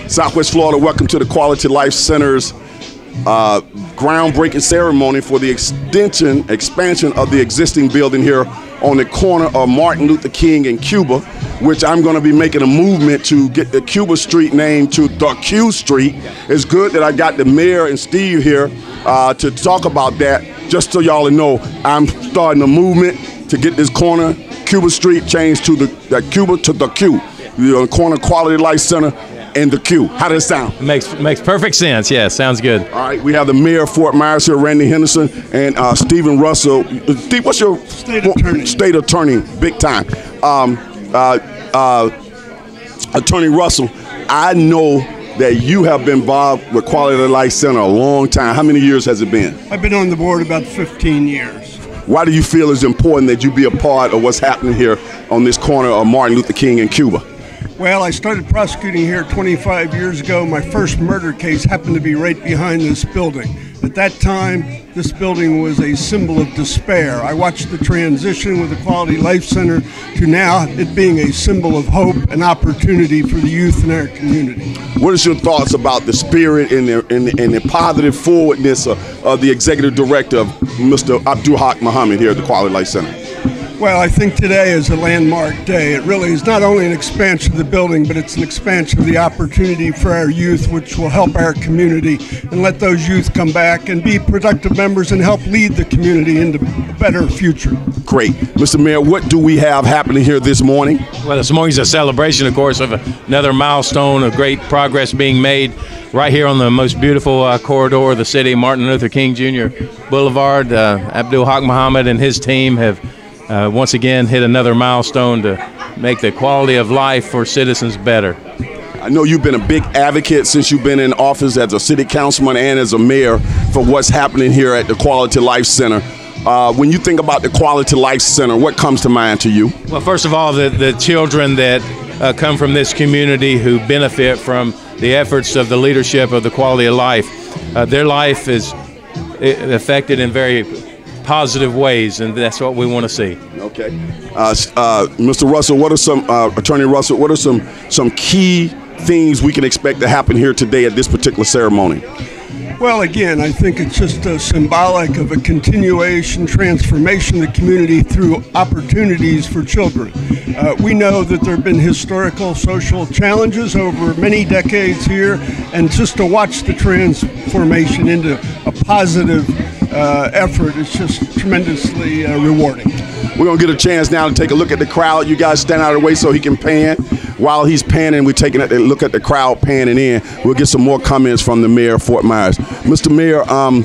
Southwest Florida, welcome to the Quality Life Center's groundbreaking ceremony for the expansion of the existing building here on the corner of Martin Luther King and Cuba, which I'm going to be making a movement to get the Cuba Street named to the Q Street. It's good that I got the mayor and Steve here to talk about that. Just so y'all know, I'm starting a movement to get this corner, Cuba Street, changed to the Cuba to the Q. The corner Quality Life Center and the Q. How does it sound? Makes perfect sense. Yeah, sounds good. All right, we have the mayor of Fort Myers here, Randy Henderson, and Stephen Russell. Steve, what's your state attorney? Big time. Attorney Russell, I know that you have been involved with Quality Life Center a long time. How many years has it been? I've been on the board about 15 years. Why do you feel it's important that you be a part of what's happening here on this corner of Martin Luther King and Cuba? Well, I started prosecuting here 25 years ago. My first murder case happened to be right behind this building. At that time, this building was a symbol of despair. I watched the transition with the Quality Life Center to now it being a symbol of hope and opportunity for the youth in our community. What is your thoughts about the spirit and the positive forwardness of the executive director of Mr. Abdul Haq Muhammad here at the Quality Life Center? Well, I think today is a landmark day. It really is not only an expansion of the building, but it's an expansion of the opportunity for our youth, which will help our community and let those youth come back and be productive members and help lead the community into a better future. Great. Mr. Mayor, what do we have happening here this morning? Well, this morning's a celebration, of course, of another milestone of great progress being made right here on the most beautiful corridor of the city, Martin Luther King Jr. Boulevard. Abdul Haq Muhammad and his team have once again hit another milestone to make the quality of life for citizens better. I know you've been a big advocate since you've been in office as a city councilman and as a mayor for what's happening here at the Quality Life Center. When you think about the Quality Life Center, what comes to mind to you? Well, first of all, the children that come from this community who benefit from the efforts of the leadership of the Quality of Life, their life is affected in very positive ways, and that's what we want to see. Okay, Mr. Russell, what are some Attorney Russell? What are some key things we can expect to happen here today at this particular ceremony? Well, again, I think it's just symbolic of a continuation, transformation of the community through opportunities for children. We know that there have been historical social challenges over many decades here, and just to watch the transformation into a positive effort is just tremendously rewarding. We're going to get a chance now to take a look at the crowd. You guys stand out of the way so he can pan. While he's panning, we're taking a look at the crowd panning in. We'll get some more comments from the mayor of Fort Myers. Mr. Mayor,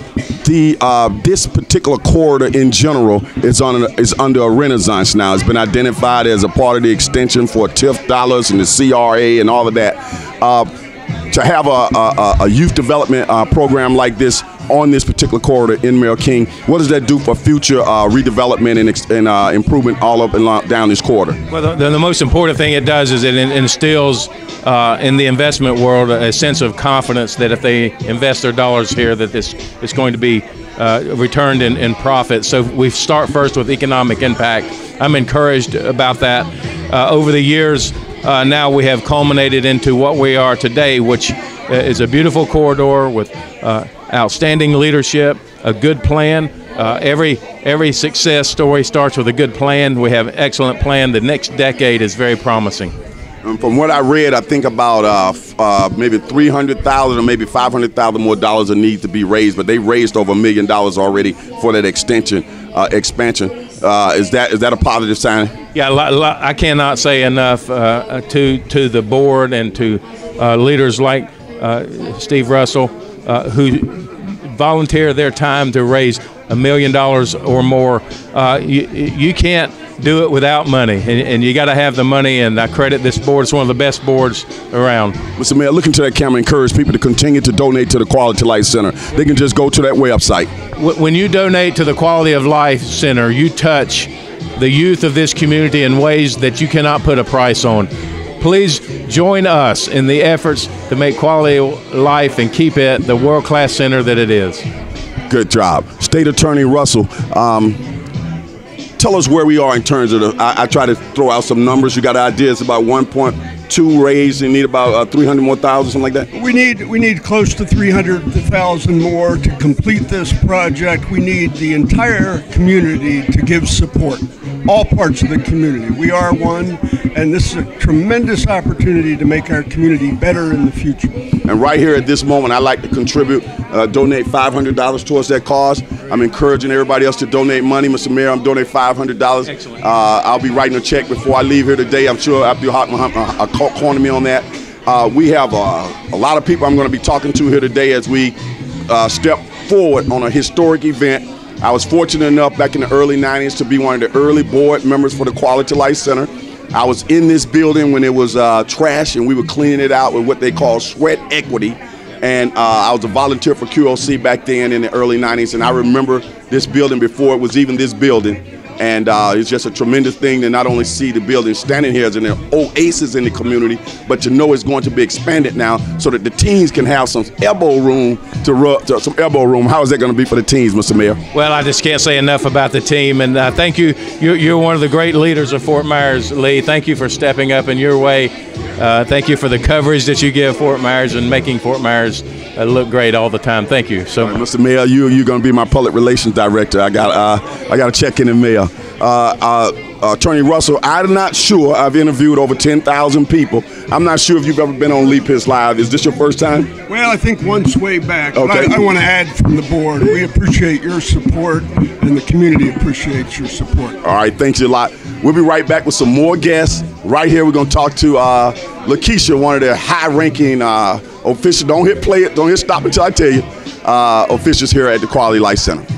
this particular corridor in general is under a renaissance now. It's been identified as a part of the extension for TIF dollars and the CRA and all of that. To have a youth development program like this on this particular corridor in Mayor King, what does that do for future redevelopment and improvement all up and down this corridor? Well, the most important thing it does is it instills in the investment world a sense of confidence that if they invest their dollars here, that this is going to be returned in profit. So we start first with economic impact. I'm encouraged about that. Over the years, now we have culminated into what we are today, which is a beautiful corridor with outstanding leadership, a good plan. Every success story starts with a good plan. We have an excellent plan. The next decade is very promising. From what I read, I think about maybe $300,000 or maybe $500,000 more dollars that need to be raised, but they raised over $1 million already for that expansion. Is that a positive sign? Yeah, I cannot say enough to the board and to leaders like Steve Russell, who volunteer their time to raise $1 million or more. You can't do it without money, and you got to have the money, and I credit this board. It's one of the best boards around. Mr. Mayor, look into that camera, encourage people to continue to donate to the Quality Life Center. They can just go to that website. When you donate to the Quality of Life Center, you touch the youth of this community in ways that you cannot put a price on. Please join us in the efforts to make quality life and keep it the world-class center that it is. Good job. State Attorney Russell, tell us where we are in terms of I try to throw out some numbers. You got ideas about 1.1 2 raised and need about 300 more thousand, something like that? We need close to 300,000 more to complete this project. We need the entire community to give support, all parts of the community. We are one, and this is a tremendous opportunity to make our community better in the future. And right here at this moment, I'd like to contribute, donate $500 towards that cause. I'm encouraging everybody else to donate money. Mr. Mayor, I'm donating $500. Excellent. I'll be writing a check before I leave here today. I'm sure Abdul corner me on that. We have a lot of people I'm going to be talking to here today as we step forward on a historic event. I was fortunate enough back in the early 90s to be one of the early board members for the Quality Life Center. I was in this building when it was trash, and we were cleaning it out with what they call sweat equity. And I was a volunteer for QOC back then in the early 90s, and I remember this building before it was even this building. And it's just a tremendous thing to not only see the building standing here as an oasis in the community, but to know it's going to be expanded now so that the teens can have some elbow room How is that going to be for the teens, Mr. Mayor? Well, I just can't say enough about the team, and thank you. You're one of the great leaders of Fort Myers, Lee. Thank you for stepping up in your way. Thank you for the coverage that you give Fort Myers and making Fort Myers look great all the time. Thank you so much. Mr. Mayor, you're going to be my public relations director. I got a check in the mail. Attorney Russell, I'm not sure. I've interviewed over 10,000 people. I'm not sure if you've ever been on Leap His Live. Is this your first time? Well, I think once way back. Okay. But I want to add from the board, we appreciate your support, and the community appreciates your support. All right, thanks a lot. We'll be right back with some more guests. Right here, we're going to talk to Lakeisha, one of the high-ranking officials. Don't hit play it. Don't hit stop until I tell you. Officials here at the Quality Life Center.